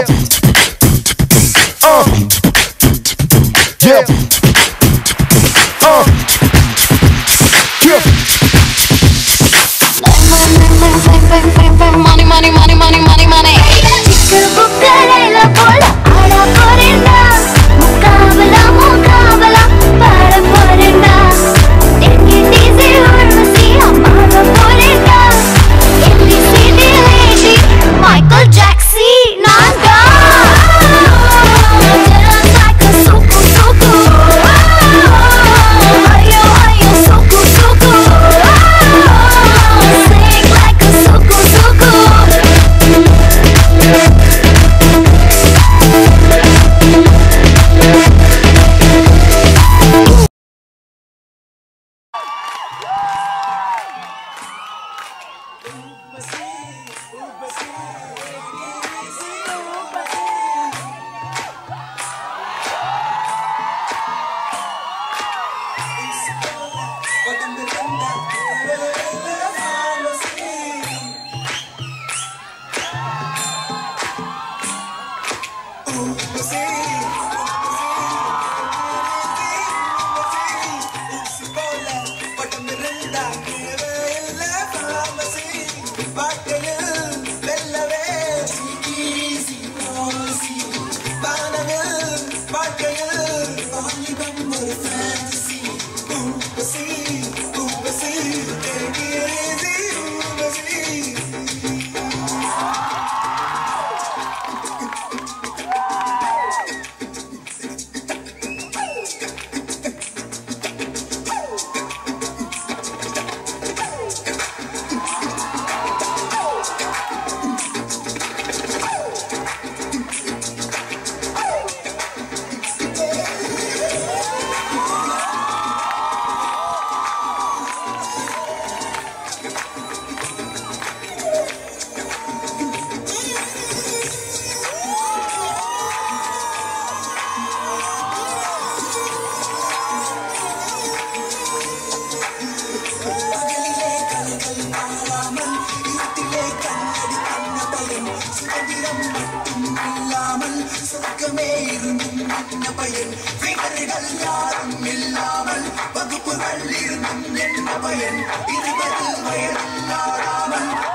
Yeah. Money, money, money, money, money, money. Chickle bukkalela pola aada porenda. Mukabala, mukabala, para porenda. Take it easy, urvasi, amaga porenda. ABCD lady, Michael Jackson, nanda. Dance like a suku suku. Ayo ayo suku suku. Sing like a suku suku. வீரர்கள் யாரும் இல்லாமல் வகுப்புகள் இருந்தும் என்ன பயன் 20 வயதில் ஆடாமல்